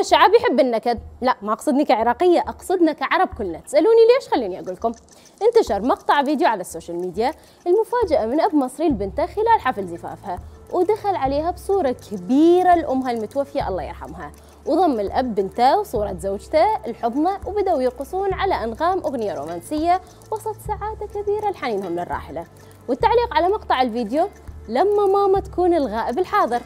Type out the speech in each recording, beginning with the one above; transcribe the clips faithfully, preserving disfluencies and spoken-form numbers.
كل شعب يحب النكد. لا، ما أقصدني كعراقية، أقصدنا كعرب كلنا. تسألوني ليش؟ خليني أقول لكم. انتشر مقطع فيديو على السوشيال ميديا المفاجأة من أب مصري لبنته خلال حفل زفافها، ودخل عليها بصورة كبيرة لأمها المتوفية الله يرحمها، وضم الأب بنته وصورة زوجته لحضنه، وبدأوا يرقصون على أنغام أغنية رومانسية وسط سعادة كبيرة لحنينهم للراحلة. والتعليق على مقطع الفيديو: لما ماما تكون الغائب الحاضر.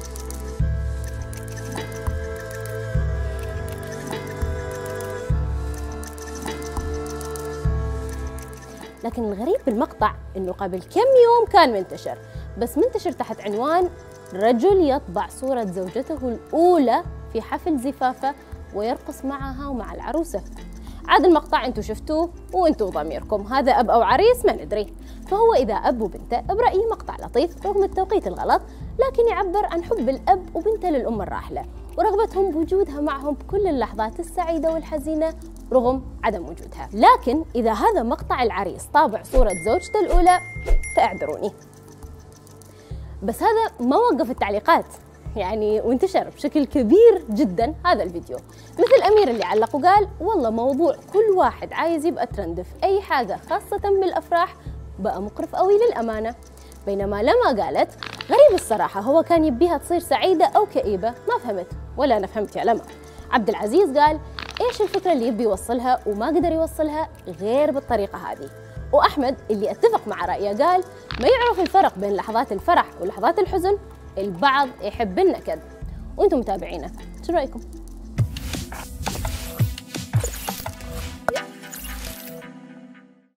لكن الغريب بالمقطع انه قبل كم يوم كان منتشر، بس منتشر تحت عنوان رجل يطبع صورة زوجته الأولى في حفل زفافه ويرقص معها ومع العروسة. عاد المقطع انتم شفتوه وانتم ضميركم، هذا أب أو عريس ما ندري. فهو إذا أب وبنته برأيي مقطع لطيف رغم التوقيت الغلط، لكن يعبر عن حب الأب وبنته للأم الراحلة ورغبتهم بوجودها معهم بكل اللحظات السعيدة والحزينة رغم عدم وجودها. لكن إذا هذا مقطع العريس طابع صورة زوجته الأولى فاعذروني. بس هذا ما وقف التعليقات يعني، وانتشر بشكل كبير جدا هذا الفيديو، مثل أمير اللي علق وقال: والله موضوع كل واحد عايز يبقى ترند في أي حاجة خاصة بالأفراح بقى مقرف قوي للأمانة. بينما لما قالت: غريب الصراحة، هو كان يبيها تصير سعيدة أو كئيبة، ما فهمت ولا أنا فهمت يا لما. عبد العزيز قال: إيش الفكرة اللي يبي يوصلها وما قدر يوصلها غير بالطريقة هذه. وأحمد اللي اتفق مع رأيه قال: ما يعرف الفرق بين لحظات الفرح ولحظات الحزن، البعض يحب النكد. وانتم متابعينا، شو رأيكم؟